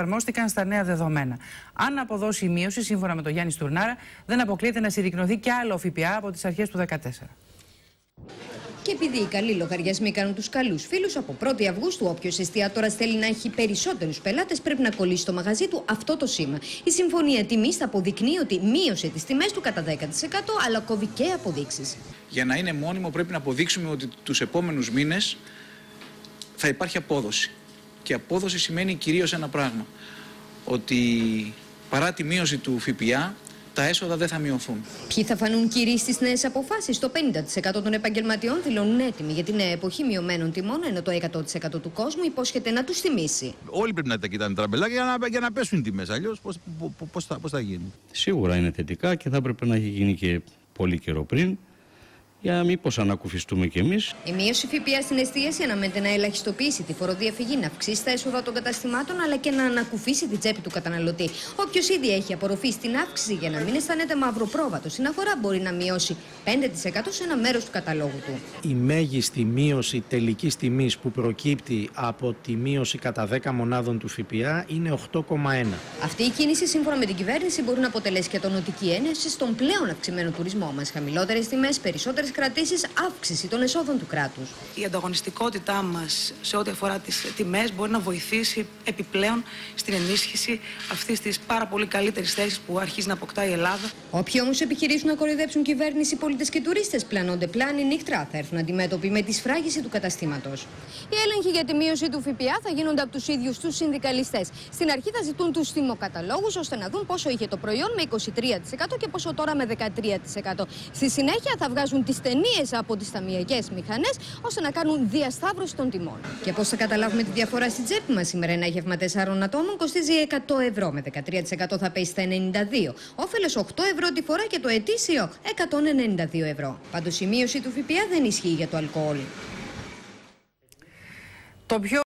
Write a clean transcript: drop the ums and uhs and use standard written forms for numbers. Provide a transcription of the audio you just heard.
εφαρμόστηκαν στα νέα δεδομένα. Αν αποδώσει η μείωση, σύμφωνα με τον Γιάννη Στουρνάρα, δεν αποκλείεται να συρρικνωθεί κι άλλο ΦΠΑ από τις αρχές του 2014. Και επειδή οι καλοί λογαριασμοί κάνουν τους καλούς φίλους, από 1η Αυγούστου όποιος εστιατόρας θέλει να έχει περισσότερους πελάτες πρέπει να κολλήσει στο μαγαζί του αυτό το σήμα. Η συμφωνία τιμής θα αποδεικνύει ότι μείωσε τις τιμές του κατά 10%, αλλά κόβει και αποδείξεις. Για να είναι μόνιμο πρέπει να αποδείξουμε ότι τους επόμενους μήνες θα υπάρχει απόδοση. Και απόδοση σημαίνει κυρίως ένα πράγμα, ότι παρά τη μείωση του ΦΠΑ, τα έσοδα δεν θα μειωθούν. Ποιοι θα φανούν κυρίοι στις νέες αποφάσεις? Το 50% των επαγγελματιών δηλώνουν έτοιμοι για την νέα εποχή μειωμένων τιμών, ενώ το 100% του κόσμου υπόσχεται να τους τιμήσει. Όλοι πρέπει να τα κοιτάνε τραμπελάκια για να πέσουν οι τιμές. Αλλιώς πώς θα γίνει? Σίγουρα είναι θετικά και θα έπρεπε να έχει γίνει και πολύ καιρό πριν, για μήπως ανακουφιστούμε κι εμείς. Η μείωση ΦΠΑ στην εστίαση αναμένεται να ελαχιστοποιήσει τη φοροδιαφυγή, να αυξήσει τα έσοδα των καταστημάτων αλλά και να ανακουφίσει την τσέπη του καταναλωτή. Όποιος ήδη έχει απορροφήσει την αύξηση για να μην αισθάνεται μαυροπρόβατο στην αγορά μπορεί να μειώσει 5% σε ένα μέρος του καταλόγου του. Η μέγιστη μείωση τελικής τιμής που προκύπτει από τη μείωση κατά 10 μονάδων του ΦΠΑ είναι 8,1. Αυτή η κίνηση, σύμφωνα με την κυβέρνηση, μπορεί να αποτελέσει και τονωτική ένεση στον πλέον αυξημένο τουρισμό μας. Χαμηλότερες τιμές, περισσότερες κρατήσεις, αύξηση των εσόδων του κράτους. Η ανταγωνιστικότητά μας σε ό,τι αφορά τις τιμές μπορεί να βοηθήσει επιπλέον στην ενίσχυση αυτής της πάρα πολύ καλύτερης θέσης που αρχίζει να αποκτά η Ελλάδα. Όποιοι όμως επιχειρήσουν να κοροϊδέψουν κυβέρνηση, πολίτες και τουρίστες, πλανώνται πλάνη νύχτρα, θα έρθουν αντιμέτωποι με τη σφράγιση του καταστήματος. Οι έλεγχοι για τη μείωση του ΦΠΑ θα γίνονται από τους ίδιους τους συνδικαλιστές. Στην αρχή θα ζητούν τους θυμοκαταλόγους ώστε να δουν πόσο είχε το προϊόν με 23% και πόσο τώρα με 13%. Στη συνέχεια θα βγάζουν τις ταινίες από τις ταμιακές μηχανές ώστε να κάνουν διασταύρωση των τιμών. Και πώς θα καταλάβουμε τη διαφορά στην τσέπη μας? Σήμερα ένα γεύμα 4 ατόμων κοστίζει 100 ευρώ, με 13% θα πέσει στα 92. Όφελος 8 ευρώ τη φορά και το ετήσιο 192 ευρώ. Πάντως η μείωση του ΦΠΑ δεν ισχύει για το αλκοόλ.